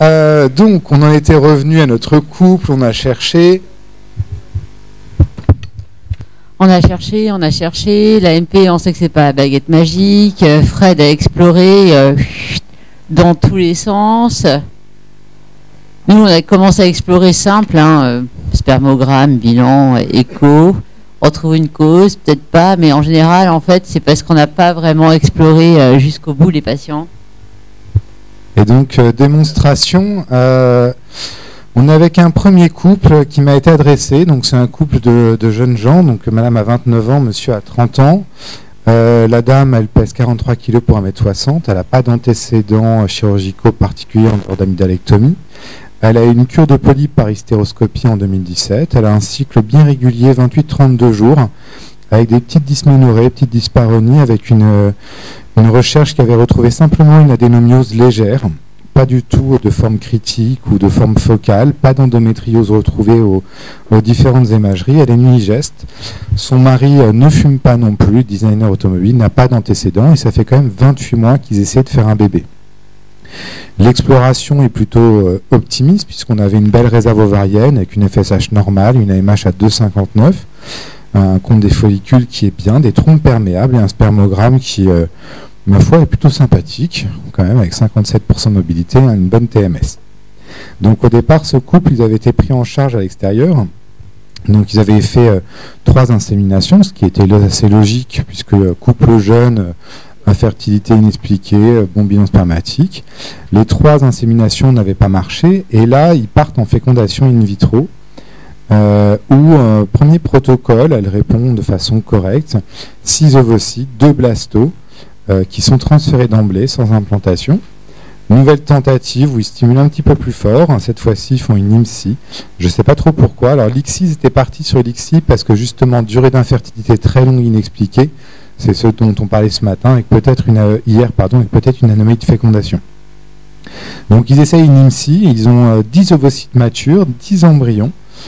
Donc, on en était revenu à notre couple, on a cherché. On a cherché. La MP, on sait que c'est pas la baguette magique. Fred a exploré dans tous les sens. Nous, on a commencé à explorer simple, spermogramme, bilan, écho. On trouve une cause, peut-être pas, mais en général, en fait, c'est parce qu'on n'a pas vraiment exploré jusqu'au bout les patients. Et donc, démonstration, on est avec un premier couple qui m'a été adressé. Donc, c'est un couple de jeunes gens. Donc, madame a 29 ans, monsieur a 30 ans. La dame, elle pèse 43 kg pour 1m60. Elle n'a pas d'antécédents chirurgicaux particuliers en dehors d'amygdalectomie. Elle a une cure de polype par hystéroscopie en 2017. Elle a un cycle bien régulier, 28-32 jours, avec des petites dysménorrhées, petites dyspareunies, avec une recherche qui avait retrouvé simplement une adénomiose légère, pas du tout de forme critique ou de forme focale, pas d'endométriose retrouvée aux différentes imageries. Elle est nuit-geste. Son mari ne fume pas non plus, designer automobile, n'a pas d'antécédents, et ça fait quand même 28 mois qu'ils essaient de faire un bébé. L'exploration est plutôt optimiste, puisqu'on avait une belle réserve ovarienne avec une FSH normale, une AMH à 2,59, un compte des follicules qui est bien, des trompes perméables et un spermogramme qui, ma foi, est plutôt sympathique, quand même, avec 57% de mobilité, une bonne TMS. Donc au départ, ce couple, ils avaient été pris en charge à l'extérieur. Donc ils avaient fait 3 inséminations, ce qui était assez logique, puisque couple jeune, infertilité inexpliquée, bon bilan spermatique. Les 3 inséminations n'avaient pas marché, et là, ils partent en fécondation in vitro, où, premier protocole, elle répond de façon correcte, 6 ovocytes, 2 blastos, qui sont transférés d'emblée, sans implantation. Nouvelle tentative où ils stimulent un petit peu plus fort. Cette fois-ci, ils font une IMSI. Je ne sais pas trop pourquoi. Alors, l'ICSI, ils étaient partis sur l'ICSI parce que, justement, durée d'infertilité très longue, inexpliquée, c'est ce dont on parlait ce matin, et peut-être hier, et peut-être une anomalie de fécondation. Donc, ils essayent une IMSI. Ils ont 10 ovocytes matures, 6 embryons,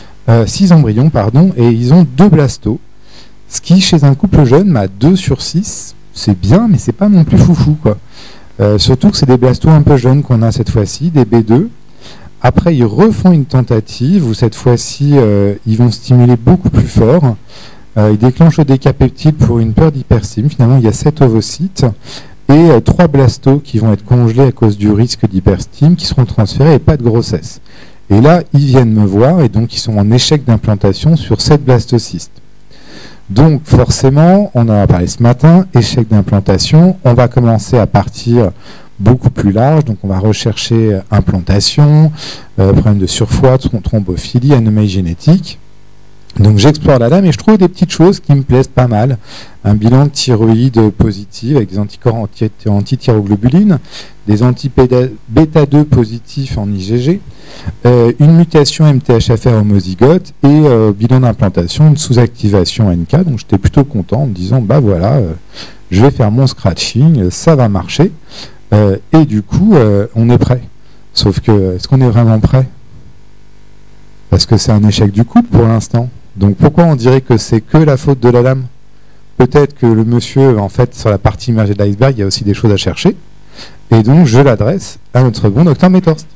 et ils ont 2 blastos. Ce qui, chez un couple jeune, 2 sur 6, c'est bien, mais c'est pas non plus foufou, quoi. Surtout que c'est des blastos un peu jeunes qu'on a cette fois-ci, des B2. Après, ils refont une tentative où cette fois-ci, ils vont stimuler beaucoup plus fort. Ils déclenchent le décapeptide pour une peur d'hyperstime. Finalement, il y a 7 ovocytes et 3 blastos qui vont être congelés à cause du risque d'hyperstime, qui seront transférés et pas de grossesse. Et là, ils viennent me voir et donc ils sont en échec d'implantation sur 7 blastocystes. Donc forcément, on en a parlé ce matin, échec d'implantation, on va commencer à partir beaucoup plus large, donc on va rechercher implantation, problème de surpoids, thrombophilie, anomalie génétique. Donc j'explore la dame et je trouve des petites choses qui me plaisent pas mal. Un bilan de thyroïde positif avec des anticorps anti-thyroglobulines, des anti-bêta-2 positifs en IgG, une mutation MTHFR homozygote et bilan d'implantation, une sous-activation NK. Donc j'étais plutôt content en me disant, bah voilà, je vais faire mon scratching, ça va marcher. Et du coup, on est prêt. Sauf que, est-ce qu'on est vraiment prêt? Parce que c'est un échec du couple pour l'instant. Donc pourquoi on dirait que c'est que la faute de la dame? Peut-être que le monsieur, en fait, sur la partie immergée de l'iceberg, il y a aussi des choses à chercher. Et donc je l'adresse à notre bon docteur Metorst.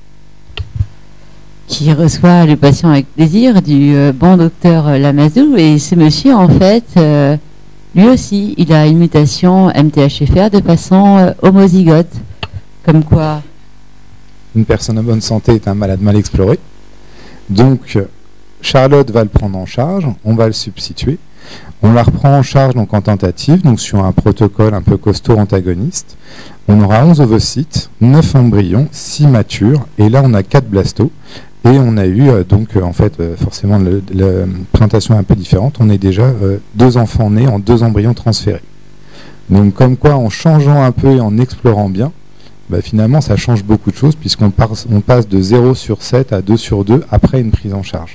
Qui reçoit le patient avec plaisir du bon docteur Lamazou. Et ce monsieur, en fait, lui aussi, il a une mutation MTHFR de façon homozygote. Comme quoi? Une personne en bonne santé est un malade mal exploré. Donc, Charlotte va le prendre en charge, on va le substituer. On la reprend en charge donc en tentative, donc sur un protocole un peu costaud antagoniste. On aura 11 ovocytes, 9 embryons, 6 matures, et là on a 4 blastos. Et on a eu en fait, forcément, la présentation est un peu différente. On est déjà 2 enfants nés en 2 embryons transférés. Donc comme quoi, en changeant un peu et en explorant bien, finalement ça change beaucoup de choses puisqu'on passe de 0 sur 7 à 2 sur 2 après une prise en charge.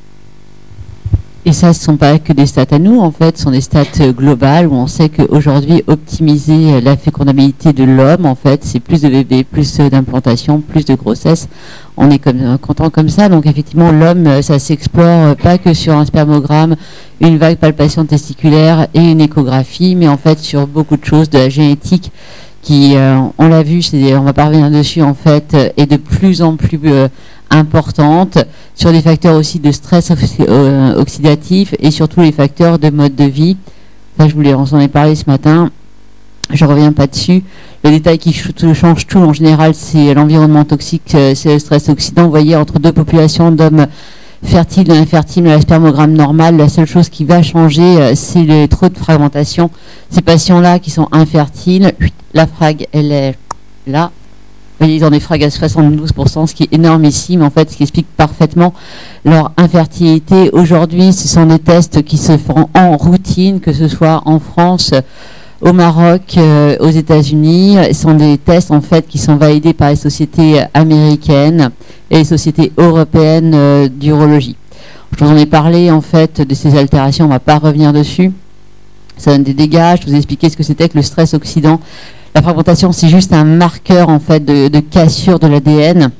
Et ça, ce ne sont pas que des stats à nous, en fait, ce sont des stats globales où on sait qu'aujourd'hui, optimiser la fécondabilité de l'homme, en fait, c'est plus de bébés, plus d'implantation, plus de grossesse. On est content comme ça. Donc, effectivement, l'homme, ça s'explore pas que sur un spermogramme, une vague palpation testiculaire et une échographie, mais en fait, sur beaucoup de choses, de la génétique qui, on l'a vu, on va pas revenir dessus en fait, est de plus en plus importante, sur des facteurs aussi de stress oxydatif et surtout les facteurs de mode de vie. Ça, on s'en est parlé ce matin, je reviens pas dessus. Le détail qui change tout en général, c'est l'environnement toxique, c'est le stress oxydant. Vous voyez, entre deux populations d'hommes fertiles et infertiles, la spermogramme normal, la seule chose qui va changer, c'est le trop de fragmentation. Ces patients-là qui sont infertiles, la frag, elle est là. Vous voyez, ils ont des frags à 72%, ce qui est énormissime, en fait, ce qui explique parfaitement leur infertilité. Aujourd'hui, ce sont des tests qui se font en routine, que ce soit en France, au Maroc, aux États-Unis. Ce sont des tests, en fait, qui sont validés par les sociétés américaines et les sociétés européennes d'urologie. Je vous en ai parlé, en fait, de ces altérations, on ne va pas revenir dessus. Ça donne des dégâts, je vous ai expliqué ce que c'était que le stress oxydant. La fragmentation, c'est juste un marqueur en fait de cassure de l'ADN.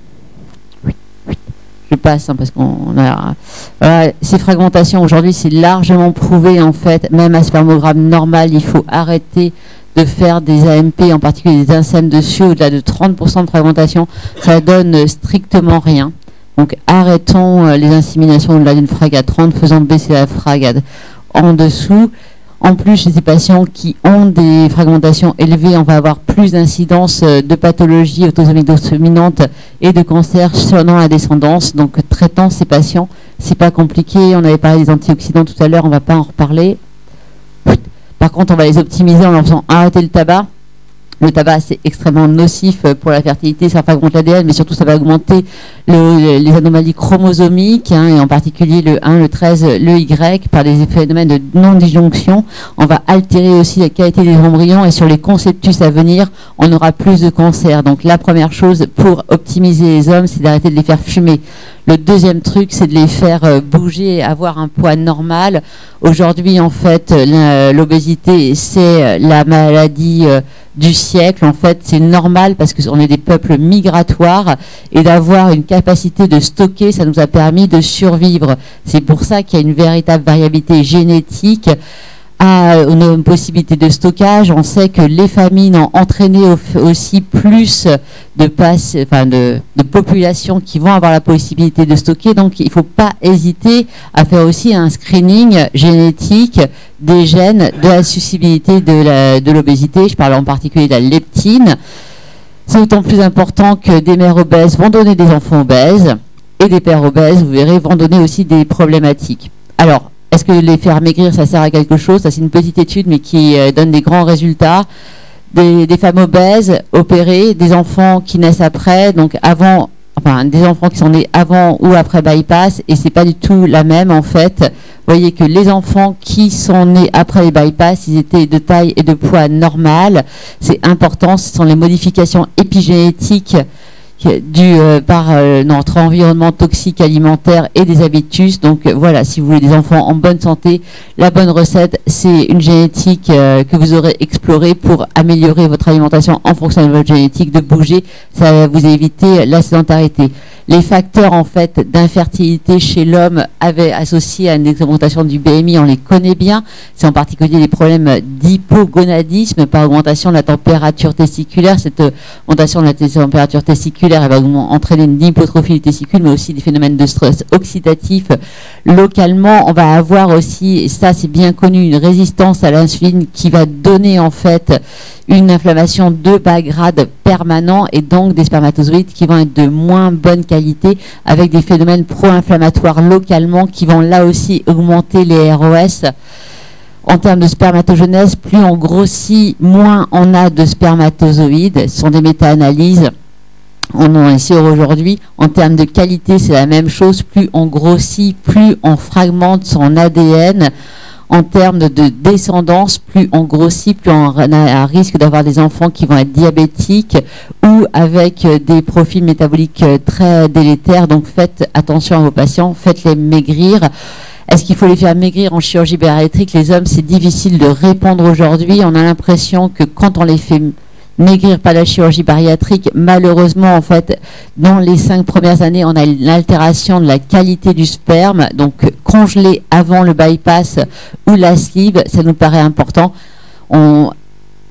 Je passe parce qu'on a voilà, ces fragmentations aujourd'hui, c'est largement prouvé en fait. Même à spermogramme normal, il faut arrêter de faire des AMP, en particulier des INSEM dessus, au-delà de 30% de fragmentation. Ça donne strictement rien. Donc arrêtons les inséminations au-delà d'une frag à 30, faisant baisser la frag en dessous. En plus, chez ces patients qui ont des fragmentations élevées, on va avoir plus d'incidence de pathologies autosomiques dominantes et de cancers dans la descendance. Donc, traitant ces patients, c'est pas compliqué. On avait parlé des antioxydants tout à l'heure, on va pas en reparler. Par contre, on va les optimiser en leur faisant arrêter le tabac. Le tabac, c'est extrêmement nocif pour la fertilité, ça fragmente l'ADN, mais surtout ça va augmenter les anomalies chromosomiques, et en particulier le 1, le 13, le Y, par des phénomènes de non-disjonction. On va altérer aussi la qualité des embryons, et sur les conceptus à venir, on aura plus de cancer. Donc la première chose pour optimiser les hommes, c'est d'arrêter de les faire fumer. Le deuxième truc, c'est de les faire bouger et avoir un poids normal. Aujourd'hui, en fait, l'obésité, c'est la maladie du siècle. En fait, c'est normal parce qu'on est des peuples migratoires et d'avoir une capacité de stocker, ça nous a permis de survivre. C'est pour ça qu'il y a une véritable variabilité génétique à une possibilité de stockage. On sait que les famines ont entraîné aussi plus de populations qui vont avoir la possibilité de stocker. Donc, il ne faut pas hésiter à faire aussi un screening génétique des gènes de la susceptibilité de l'obésité. Je parle en particulier de la leptine. C'est d'autant plus important que des mères obèses vont donner des enfants obèses et des pères obèses, vous verrez, vont donner aussi des problématiques. Alors, est-ce que les faire maigrir, ça sert à quelque chose? Ça, c'est une petite étude, mais qui donne des grands résultats. Des femmes obèses opérées, des enfants qui naissent après, donc avant, enfin, des enfants qui sont nés avant ou après bypass, et c'est pas du tout la même, en fait. Vous voyez que les enfants qui sont nés après les bypass, ils étaient de taille et de poids normal. C'est important, ce sont les modifications épigénétiques dû par notre environnement toxique alimentaire et des habitus. Donc voilà, si vous voulez des enfants en bonne santé, la bonne recette, c'est une génétique que vous aurez explorée pour améliorer votre alimentation en fonction de votre génétique, de bouger, ça va vous éviter la sédentarité. Les facteurs en fait d'infertilité chez l'homme associés à une augmentation du BMI, on les connaît bien. C'est en particulier les problèmes d'hypogonadisme par augmentation de la température testiculaire. Cette augmentation de la température testiculaire, elle va entraîner une hypotrophie du testicule, mais aussi des phénomènes de stress oxydatif. Localement, on va avoir aussi, et ça c'est bien connu, une résistance à l'insuline qui va donner en fait une inflammation de bas grade permanent et donc des spermatozoïdes qui vont être de moins bonne qualité avec des phénomènes pro-inflammatoires localement qui vont là aussi augmenter les ROS. En termes de spermatogenèse, plus on grossit, moins on a de spermatozoïdes. Ce sont des méta-analyses. On en est sûr aujourd'hui. En termes de qualité, c'est la même chose. Plus on grossit, plus on fragmente son ADN. En termes de descendance, plus on grossit, plus on a un risque d'avoir des enfants qui vont être diabétiques ou avec des profils métaboliques très délétères. Donc faites attention à vos patients, faites-les maigrir. Est-ce qu'il faut les faire maigrir en chirurgie bariatrique? Les hommes, c'est difficile de répondre aujourd'hui. On a l'impression que quand on les fait maigrir par la chirurgie bariatrique, malheureusement, en fait, dans les 5 premières années, on a une altération de la qualité du sperme. Donc, congeler avant le bypass ou la sleeve, ça nous paraît important.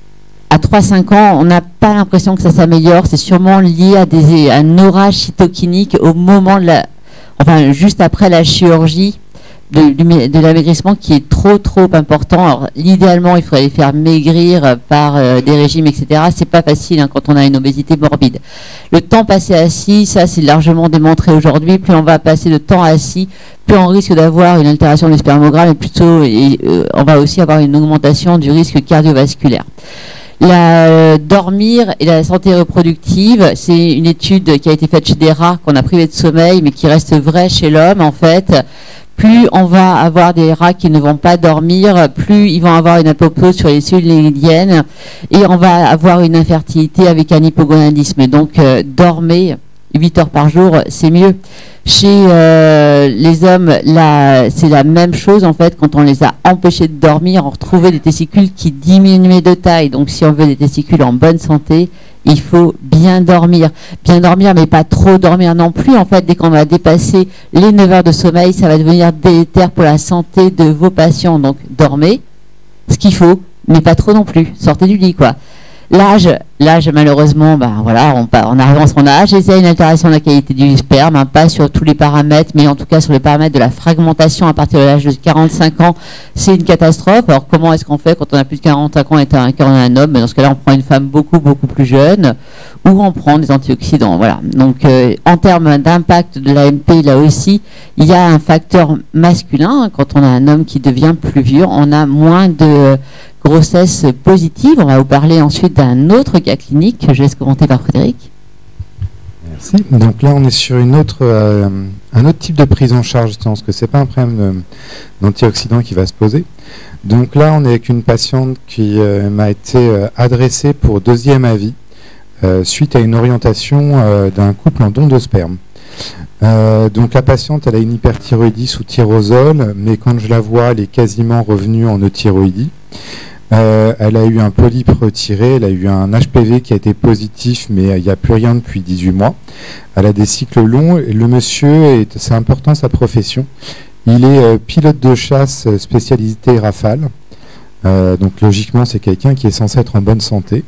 à 3-5 ans, on n'a pas l'impression que ça s'améliore. C'est sûrement lié à un orage cytokinique au moment juste après la chirurgie de l'amaigrissement qui est trop important. Alors, idéalement, il faudrait les faire maigrir par des régimes, etc. C'est pas facile quand on a une obésité morbide. Le temps passé assis, ça c'est largement démontré aujourd'hui. Plus on va passer de temps assis, plus on risque d'avoir une altération du spermogramme et plutôt on va aussi avoir une augmentation du risque cardiovasculaire. Dormir et la santé reproductive, c'est une étude qui a été faite chez des rats qu'on a privé de sommeil, mais qui reste vraie chez l'homme en fait. Plus on va avoir des rats qui ne vont pas dormir, plus ils vont avoir une apoptose sur les cellules léniennes et on va avoir une infertilité avec un hypogonadisme. Donc dormez 8 heures par jour, c'est mieux. Chez les hommes, c'est la même chose en fait. Quand on les a empêchés de dormir, on retrouvait des testicules qui diminuaient de taille. Donc si on veut des testicules en bonne santé, il faut bien dormir, mais pas trop dormir non plus. En fait, dès qu'on va dépasser les 9 heures de sommeil, ça va devenir délétère pour la santé de vos patients. Donc, dormez ce qu'il faut, mais pas trop non plus. Sortez du lit, quoi. L'âge, malheureusement, on arrive en son âge, et c'est une altération de la qualité du sperme, pas sur tous les paramètres, mais en tout cas sur les paramètres de la fragmentation à partir de l'âge de 45 ans, c'est une catastrophe. Alors comment est-ce qu'on fait quand on a plus de 45 ans et qu'on a un homme? Dans ce cas-là, on prend une femme beaucoup plus jeune, ou on prend des antioxydants. Voilà. Donc en termes d'impact de l'AMP, là aussi, il y a un facteur masculin. Quand on a un homme qui devient plus vieux, on a moins de grossesse positive. On va vous parler ensuite d'un autre cas clinique que je laisse commenter par Frédéric. Merci. Donc là, on est sur un autre type de prise en charge, parce que ce n'est pas un problème d'antioxydants qui va se poser. Donc là, on est avec une patiente qui m'a été adressée pour deuxième avis suite à une orientation d'un couple en don de sperme. Donc la patiente, elle a une hyperthyroïdie sous tyrosol, mais quand je la vois, elle est quasiment revenue en euthyroïdie. Elle a eu un polype retiré, elle a eu un HPV qui a été positif, mais il n'y a plus rien depuis 18 mois. Elle a des cycles longs. Et le monsieur, c'est important sa profession, il est pilote de chasse spécialité Rafale. Donc logiquement, c'est quelqu'un qui est censé être en bonne santé.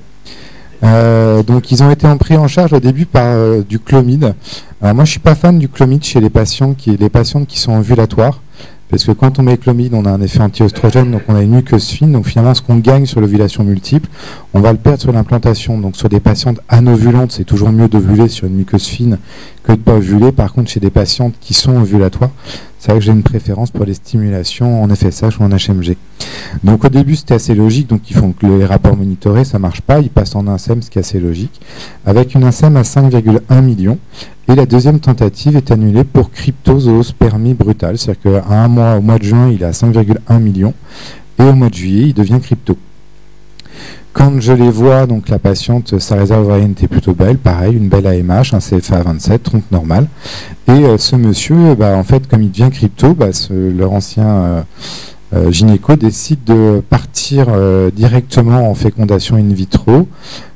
Donc ils ont été pris en charge au début par du clomide. Alors moi je suis pas fan du clomide chez les patientes qui sont ovulatoires, parce que quand on met clomide, on a un effet anti-oestrogène, donc on a une muqueuse fine, donc finalement ce qu'on gagne sur l'ovulation multiple, on va le perdre sur l'implantation. Donc sur des patientes anovulantes, c'est toujours mieux d'ovuler sur une muqueuse fine que de ne pas ovuler. Par contre, chez des patientes qui sont ovulatoires, c'est vrai que j'ai une préférence pour les stimulations en FSH ou en HMG. Donc au début, c'était assez logique, donc ils font que les rapports monitorés, ça marche pas, ils passent en INSEM, ce qui est assez logique, avec une INSEM à 5,1 millions. Et la deuxième tentative est annulée pour cryptozoospermie brutale, c'est-à-dire qu'à au mois de juin, il est à 5,1 millions, et au mois de juillet, il devient crypto. Quand je les vois, donc la patiente, sa réserve ovarienne était plutôt belle, pareil, une belle AMH, un CFA 27, trompe normale. Et ce monsieur, en fait, comme il devient crypto, leur ancien gynéco décide de partir directement en fécondation in vitro.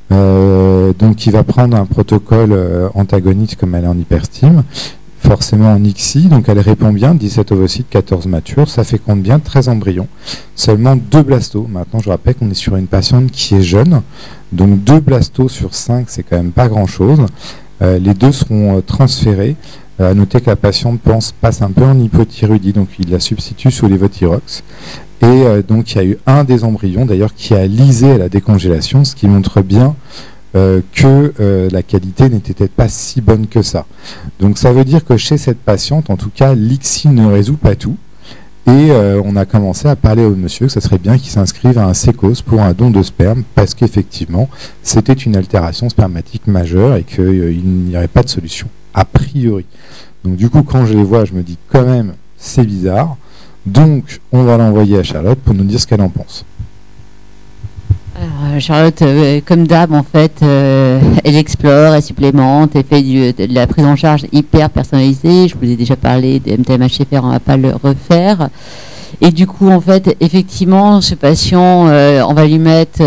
Donc il va prendre un protocole antagoniste comme elle est en hyperstime, forcément en ICSI, donc elle répond bien, 17 ovocytes, 14 matures, ça féconde bien, 13 embryons, seulement 2 blastos. Maintenant je rappelle qu'on est sur une patiente qui est jeune, donc 2 blastos sur 5, c'est quand même pas grand chose. Les 2 seront transférés. À noter que la patiente passe un peu en hypothyroïdie, donc il la substitue sous lévothyrox. Et donc il y a eu un des embryons d'ailleurs qui a lysé à la décongélation, ce qui montre bien que la qualité n'était peut-être pas si bonne que ça. Donc ça veut dire que chez cette patiente, en tout cas, l'ICSI ne résout pas tout. Et on a commencé à parler au monsieur que ça serait bien qu'il s'inscrive à un sécos pour un don de sperme, parce qu'effectivement, c'était une altération spermatique majeure et qu'il n'y aurait pas de solution, a priori. Donc du coup, quand je les vois, je me dis quand même, c'est bizarre. Donc, on va l'envoyer à Charlotte pour nous dire ce qu'elle en pense. Alors, Charlotte, comme d'hab, en fait, elle explore, elle supplémente, elle fait de la prise en charge hyper personnalisée. Je vous ai déjà parlé des MTMHFR, on ne va pas le refaire. Et du coup, en fait, effectivement, ce patient, on va lui mettre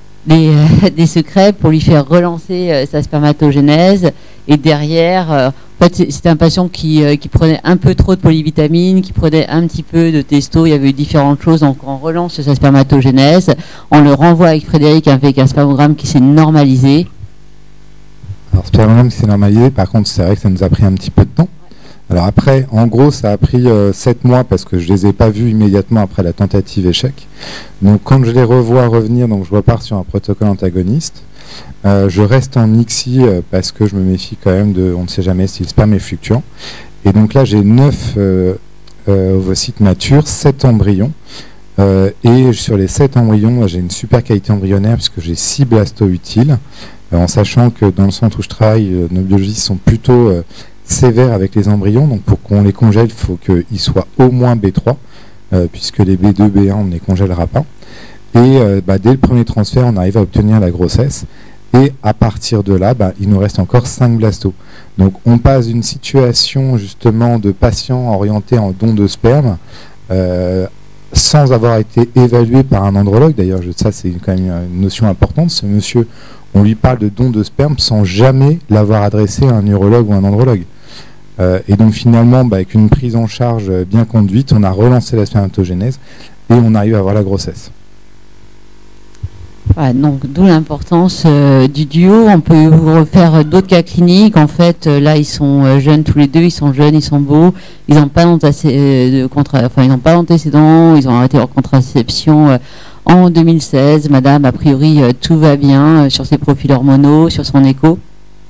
des secrets pour lui faire relancer sa spermatogénèse. Et derrière, En fait, c'était un patient qui prenait un peu trop de polyvitamines, qui prenait un petit peu de testo, il y avait eu différentes choses, donc on relance sa spermatogénèse, on le renvoie avec Frédéric avec un spermogramme qui s'est normalisé. Alors, spermogramme qui s'est normalisé, par contre, c'est vrai que ça nous a pris un petit peu de temps. Alors après, en gros, ça a pris 7 mois parce que je ne les ai pas vus immédiatement après la tentative échec. Donc quand je les revois revenir, donc je repars sur un protocole antagoniste. Je reste en ICSI parce que je me méfie quand même on ne sait jamais si le sperme est fluctuant. Et donc là, j'ai 9 ovocytes matures, 7 embryons. Et sur les 7 embryons, j'ai une super qualité embryonnaire puisque j'ai 6 blastos utiles. En sachant que dans le centre où je travaille, nos biologistes sont plutôt sévères avec les embryons. Donc pour qu'on les congèle, il faut qu'ils soient au moins B3, puisque les B2, B1, on ne les congèlera pas. Et dès le premier transfert, on arrive à obtenir la grossesse. Et à partir de là, il nous reste encore 5 blastos. Donc on passe d'une situation justement de patient orienté en don de sperme, sans avoir été évalué par un andrologue. D'ailleurs, ça c'est quand même une notion importante. Ce monsieur, on lui parle de don de sperme sans jamais l'avoir adressé à un urologue ou un andrologue. Et donc finalement, avec une prise en charge bien conduite, on a relancé la spermatogénèse et on arrive à avoir la grossesse. Ouais, donc d'où l'importance du duo. On peut vous refaire d'autres cas cliniques. En fait, là, ils sont jeunes tous les deux, ils sont jeunes, ils sont beaux, ils n'ont pas d'antécédents, ils ont arrêté leur contraception en 2016. Madame, a priori, tout va bien sur ses profils hormonaux, sur son écho.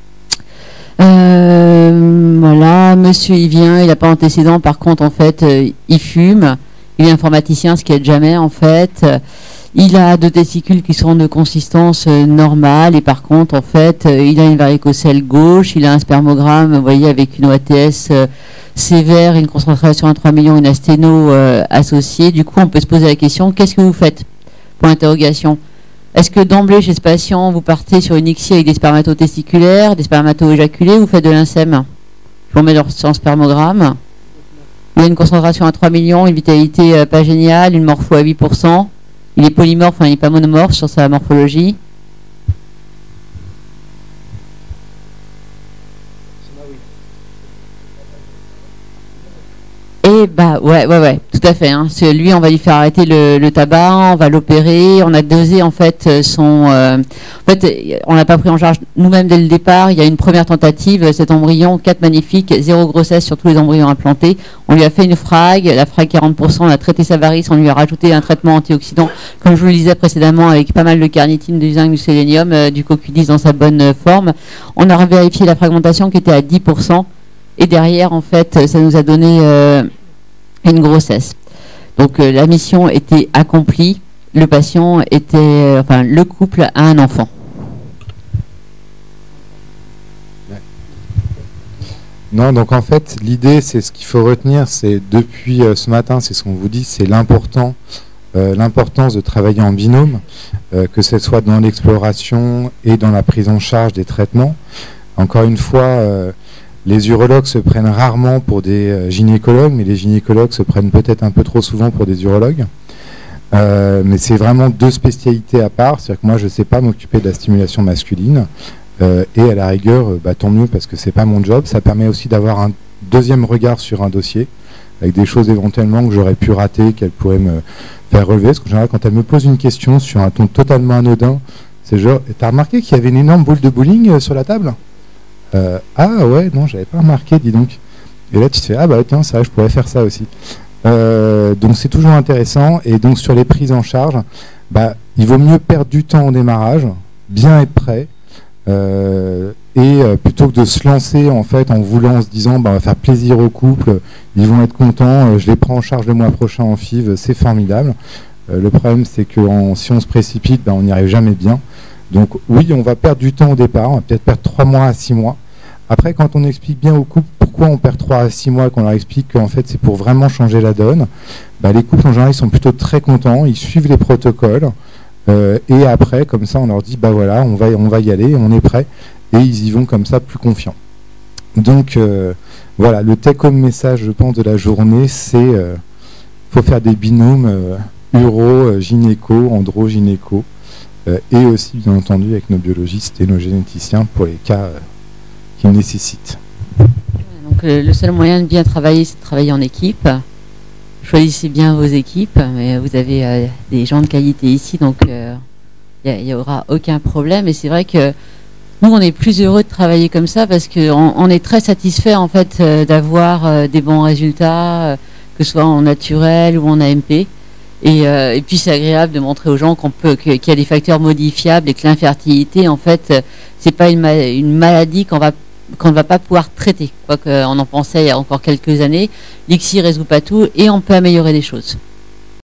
Voilà, monsieur, il vient, il n'a pas d'antécédents, par contre, en fait, il fume, il est informaticien, ce qui est jamais, en fait. Il a 2 testicules qui sont de consistance normale et par contre, en fait, il a une varicocèle gauche, il a un spermogramme, vous voyez, avec une OATS sévère, une concentration à 3 millions, une asténo associée. Du coup, on peut se poser la question, qu'est-ce que vous faites? Point d'interrogation. Est-ce que d'emblée, chez ce patient, vous partez sur une ICSI avec des spermatotesticulaires, des spermato-éjaculés, ou vous faites de l'insème? Je vous mets son spermogramme. Il a une concentration à 3 millions, une vitalité pas géniale, une morpho à 8%. Il est polymorphe, il n'est pas monomorphe sur sa morphologie. Et ouais, tout à fait. Hein. Lui, on va lui faire arrêter le tabac, on va l'opérer, on a dosé en fait en fait, on l'a pas pris en charge nous-mêmes dès le départ. Il y a une première tentative, cet embryon, 4 magnifiques, 0 grossesse sur tous les embryons implantés. On lui a fait une frag, la frag 40%, on a traité sa varice, on lui a rajouté un traitement antioxydant, comme je vous le disais précédemment, avec pas mal de carnitine, du zinc, du sélénium, du CoQ10 dans sa bonne forme. On a vérifié la fragmentation qui était à 10%. Et derrière, en fait, ça nous a donné une grossesse. Donc la mission était accomplie. Le patient était, le couple a un enfant. Non, donc en fait, l'idée, c'est ce qu'il faut retenir, c'est depuis ce matin, c'est ce qu'on vous dit, c'est l'importance de travailler en binôme, que ce soit dans l'exploration et dans la prise en charge des traitements. Encore une fois, les urologues se prennent rarement pour des gynécologues, mais les gynécologues se prennent peut-être un peu trop souvent pour des urologues. Mais c'est vraiment 2 spécialités à part. C'est-à-dire que moi, je ne sais pas m'occuper de la stimulation masculine. Et à la rigueur, tant mieux parce que c'est pas mon job. Ça permet aussi d'avoir un deuxième regard sur un dossier, avec des choses éventuellement que j'aurais pu rater, qu'elle pourrait me faire relever. Parce qu'en général, quand elle me pose une question sur un ton totalement anodin, c'est genre, t'as remarqué qu'il y avait une énorme boule de bowling sur la table? Ah ouais, non, j'avais pas remarqué, dis donc. Et là, tu te fais, ah bah tiens, c'est vrai, je pourrais faire ça aussi. Donc c'est toujours intéressant. Et donc sur les prises en charge, il vaut mieux perdre du temps au démarrage, bien être prêt, plutôt que de se lancer en fait en voulant, en se disant, on va faire plaisir au couple, ils vont être contents, je les prends en charge le mois prochain en FIV, c'est formidable. Le problème, c'est que si on se précipite, on n'y arrive jamais bien. Donc oui, on va perdre du temps au départ, on va peut-être perdre 3 mois à 6 mois. Après, quand on explique bien aux couples pourquoi on perd 3 à 6 mois, qu'on leur explique qu'en fait c'est pour vraiment changer la donne, les couples en général ils sont plutôt très contents, ils suivent les protocoles, et après, comme ça, on leur dit, voilà, on va y aller, on est prêt, et ils y vont comme ça plus confiants. Donc voilà, le take-home message, je pense, de la journée, c'est faut faire des binômes uro, gynéco, andro, gynéco, et aussi bien entendu avec nos biologistes et nos généticiens pour les cas qui nécessitent. Donc le seul moyen de bien travailler, c'est de travailler en équipe. Choisissez bien vos équipes, mais vous avez des gens de qualité ici, donc il n'y aura aucun problème. Et c'est vrai que nous, on est plus heureux de travailler comme ça parce qu'on est très satisfait en fait d'avoir des bons résultats, que ce soit en naturel ou en AMP. Et puis c'est agréable de montrer aux gens qu'il y a des facteurs modifiables et que l'infertilité, en fait, c'est pas une maladie qu'on ne va pas pouvoir traiter. Quoi qu'on en pensait il y a encore quelques années, l'ICSI résout pas tout et on peut améliorer les choses.